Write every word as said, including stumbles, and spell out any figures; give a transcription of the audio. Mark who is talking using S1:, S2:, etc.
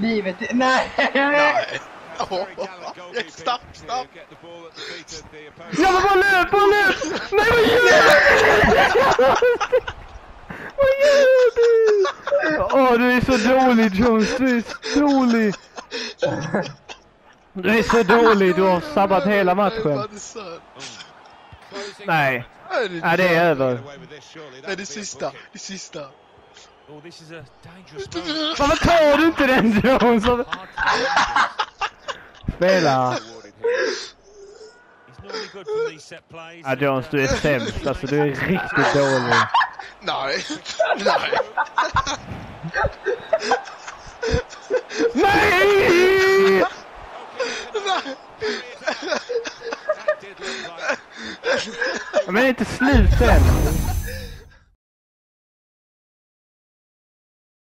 S1: Livet... Nej!
S2: Nej! Oh, stopp, stopp!
S3: Ja, men bollen, bollen! Nej, vad gör du? Vad gör du? Åh, du är så dålig, Jones. Du är så dålig. Du är så dålig. Du har sabbat hela matchen. Nej. Nej, det är över.
S2: Nej, det sista. Det sista.
S3: Varför tar du inte den, Jones? Spela. Ja, Jones, du är sämst. Alltså, du är riktigt dålig.
S2: Nej. Nej.
S3: Nej! Men det är inte slut än.